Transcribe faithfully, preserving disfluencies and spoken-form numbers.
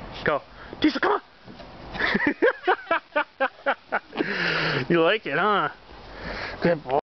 Go. Diesel, come on! You like it, huh? Good boy.